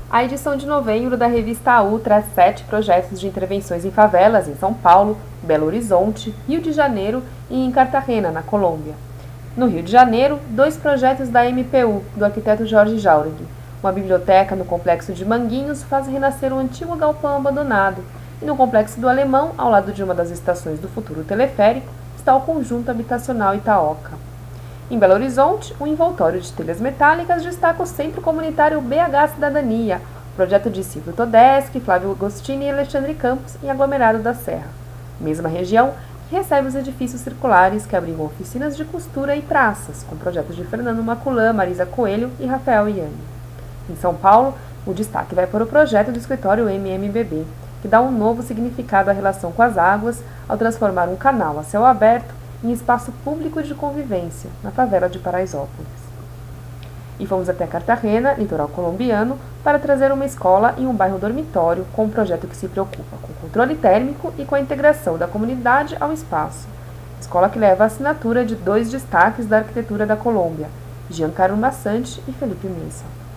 A edição de novembro da revista AU traz 7 projetos de intervenções em favelas em São Paulo, Belo Horizonte, Rio de Janeiro e em Cartagena, na Colômbia. No Rio de Janeiro, 2 projetos da MPU, do arquiteto Jorge Jauregui. Uma biblioteca no complexo de Manguinhos faz renascer um antigo galpão abandonado, e no complexo do Alemão, ao lado de uma das estações do futuro teleférico, está o conjunto habitacional Itaoca. Em Belo Horizonte, o envoltório de telhas metálicas destaca o Centro Comunitário BH Cidadania, projeto de Silvio Todeschi, Flávio Agostini e Alexandre Campos, em aglomerado da Serra. Mesma região que recebe os edifícios circulares que abrigam oficinas de costura e praças, com projetos de Fernando Maculan, Marisa Coelho e Rafael Iani. Em São Paulo, o destaque vai para o projeto do escritório MMBB, que dá um novo significado à relação com as águas ao transformar um canal a céu aberto em espaço público de convivência, na favela de Paraisópolis. E fomos até Cartagena, litoral colombiano, para trazer uma escola em um bairro dormitório com um projeto que se preocupa com o controle térmico e com a integração da comunidade ao espaço. Escola que leva a assinatura de 2 destaques da arquitetura da Colômbia, Giancarlo Massante e Felipe Mesa.